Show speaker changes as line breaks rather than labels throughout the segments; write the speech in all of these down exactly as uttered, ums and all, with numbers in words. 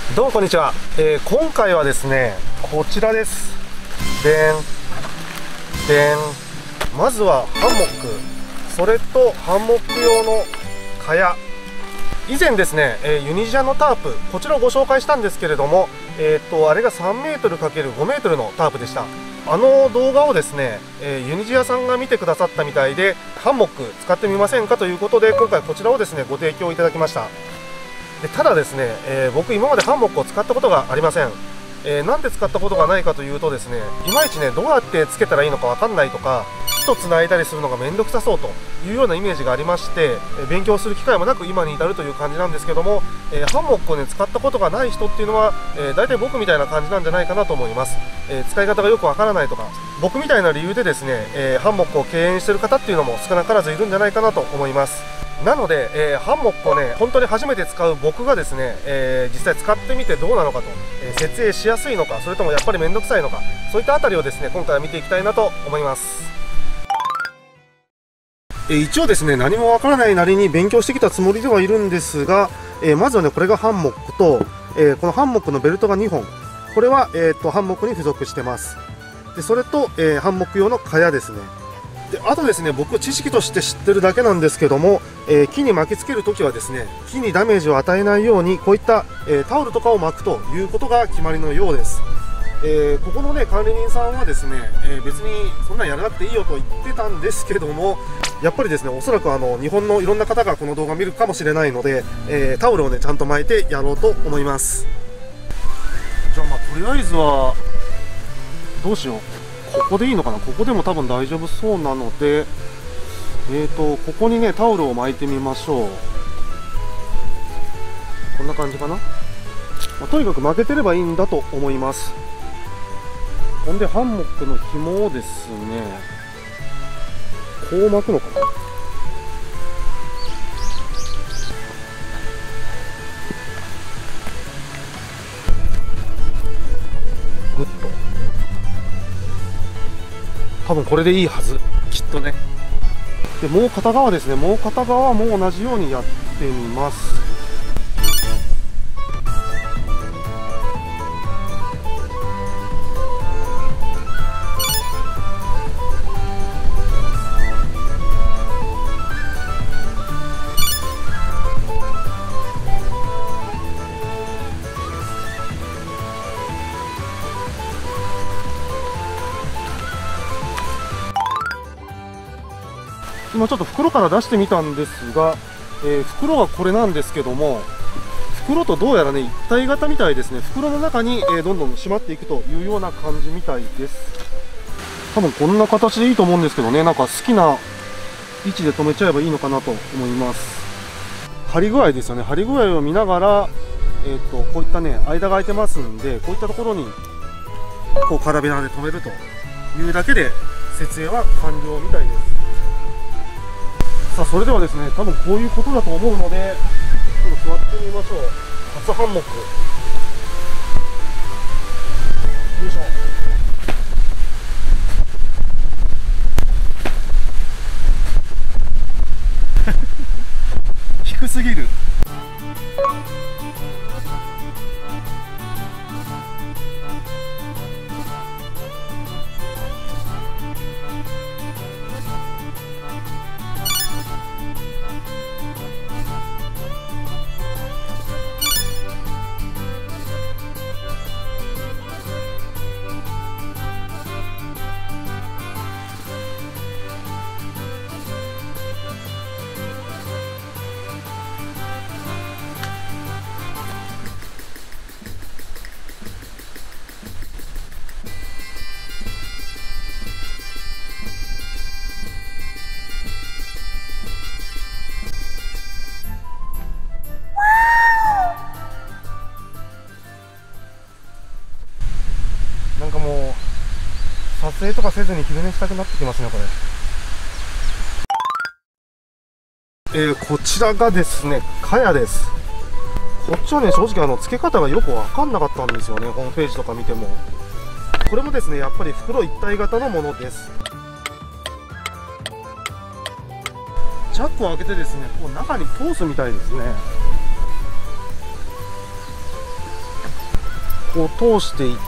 どうもこんにちは、えー、今回はですねこちらです。でんでんまずはハンモック、それとハンモック用の蚊帳。以前ですね、えー、ユニジアのタープ、こちらをご紹介したんですけれども、えー、とあれが さんメートルかけるごメートル のタープでした。あの動画をですね、えー、ユニジアさんが見てくださったみたいで、ハンモック使ってみませんかということで、今回こちらをですねご提供いただきました。でただですね、えー、僕今までハンモックを使ったことがありません。えー、なんで使ったことがないかというとですね、いまいちねどうやってつけたらいいのかわかんないとか、木とつないだりするのが面倒くさそうというようなイメージがありまして、えー、勉強する機会もなく今に至るという感じなんですけども、えー、ハンモックをね使ったことがない人っていうのは、えー、大体僕みたいな感じなんじゃないかなと思います。えー、使い方がよくわからないとか、僕みたいな理由でですね、えー、ハンモックを敬遠している方っていうのも少なからずいるんじゃないかなと思います。なので、えー、ハンモックをね本当に初めて使う僕がですね、えー、実際使ってみてどうなのかと、えー、設営しやすいのか、それともやっぱり面倒くさいのか、そういったあたりをですね今回は見ていきたいなと思います。えー、一応ですね何もわからないなりに勉強してきたつもりではいるんですが、えー、まずはねこれがハンモックと、えー、このハンモックのベルトがにほん、これは、えー、とハンモックに付属してます。でそれと、えー、ハンモック用の蚊帳ですね。であとですね、僕知識として知ってるだけなんですけども、えー、木に巻きつけるときはですね、木にダメージを与えないようにこういった、えー、タオルとかを巻くということが決まりのようです。えー、ここのね管理人さんはですね、えー、別にそんなんやらなくていいよと言ってたんですけども、やっぱりですねおそらくあの日本のいろんな方がこの動画を見るかもしれないので、えー、タオルをねちゃんと巻いてやろうと思います。じゃあまあとりあえずはどうしよう、ここでいいのかな。ここでも多分大丈夫そうなので、えーとここにねタオルを巻いてみましょう。こんな感じかな。まあ、とにかく巻けてればいいんだと思います。ほんでハンモックの紐をですねこう巻くのかな。グッと、多分これでいいはず、きっとね。でもう片側ですね、もう片側も同じようにやってみます。今ちょっと袋から出してみたんですが、えー、袋はこれなんですけども、袋とどうやらね一体型みたいですね。袋の中に、えー、どんどん閉まっていくというような感じみたいです。多分こんな形でいいと思うんですけどね、なんか好きな位置で止めちゃえばいいのかなと思います。張り具合ですよね、張り具合を見ながら、えー、とこういったね間が空いてますんで、こういったところにこうカラビナで止めるというだけで設営は完了みたいです。さあそれではですね、多分こういうことだと思うのでちょっと座ってみましょう。初ハンモック、よいしょ。低すぎる。なんかもう撮影とかせずに昼寝したくなってきますねこれ。えー、こちらがですね蚊帳です。こっちはね正直あの付け方がよく分かんなかったんですよね、ホームページとか見ても。これもですねやっぱり袋一体型のものです。チャックを開けてですねこう中に通すみたいですね。 こう通していって、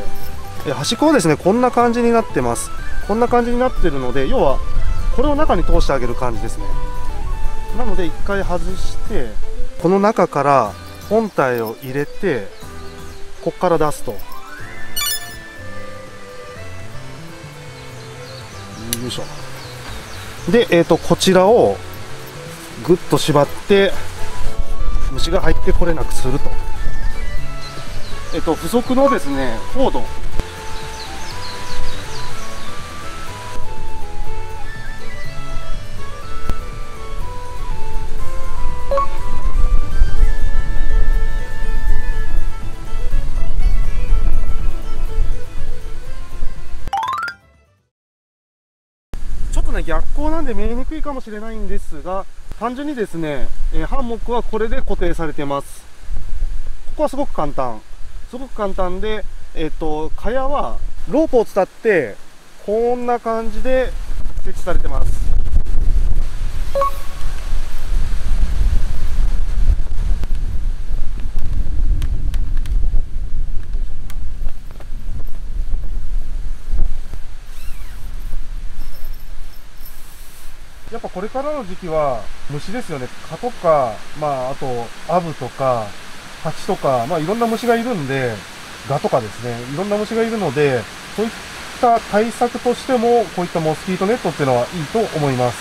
え端っこはですねこんな感じになってます。こんな感じになってるので、要はこれを中に通してあげる感じですね。なので一回外して、この中から本体を入れて、ここから出すと。よいしょ。で、えーとこちらをぐっと縛って虫が入ってこれなくすると。えっと付属のですねコード、ちょっとね逆光なんで見えにくいかもしれないんですが、単純にですね、えー、ハンモックはこれで固定されてます。ここはすごく簡単、すごく簡単で、えっと蚊帳はロープを伝ってこんな感じで設置されてます。やっぱこれからの時期は虫ですよね。蚊とか、まあ、あとアブとかハチとか、まあ、いろんな虫がいるんで、ガとかですね、いろんな虫がいるので、そういった対策としてもこういったモスキートネットっていうのはいいと思います。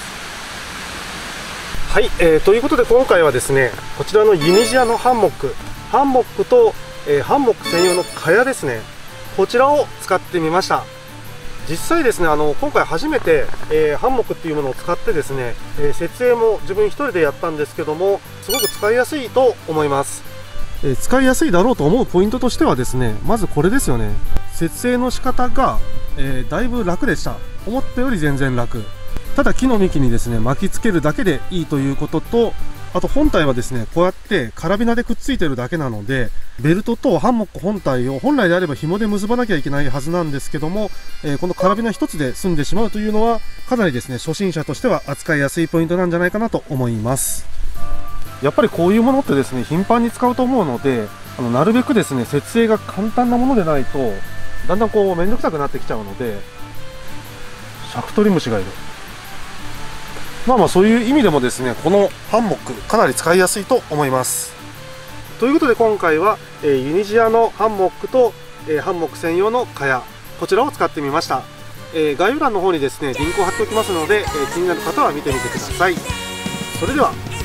はい、えー、ということで今回はですね、こちらのユニジアのハンモック、ハンモックと、えー、ハンモック専用の蚊帳ですね、こちらを使ってみました。実際ですね、あの今回初めて、えー、ハンモックっていうものを使ってですね、えー、設営も自分一人でやったんですけども、すごく使いやすいと思います。えー、使いやすいだろうと思うポイントとしてはですね、まずこれですよね。設営の仕方が、えー、だいぶ楽でした。思ったより全然楽。ただ木の幹にですね巻きつけるだけでいいということと、あと本体はですねこうやってカラビナでくっついてるだけなので、ベルトとハンモック本体を本来であれば紐で結ばなきゃいけないはずなんですけども、えー、このカラビナ一つで済んでしまうというのはかなりですね初心者としては扱いやすいポイントなんじゃないかなと思います。やっぱりこういうものってですね頻繁に使うと思うので、あのなるべくですね設営が簡単なものでないとだんだんこう面倒くさくなってきちゃうので、シャクトリムシがいる。まあまあそういう意味でもですね、このハンモックかなり使いやすいと思います。ということで今回は、えー、ユニジアのハンモックと、えー、ハンモック専用の蚊帳、こちらを使ってみました。えー、概要欄の方にですねリンクを貼っておきますので、えー、気になる方は見てみてください。それでは。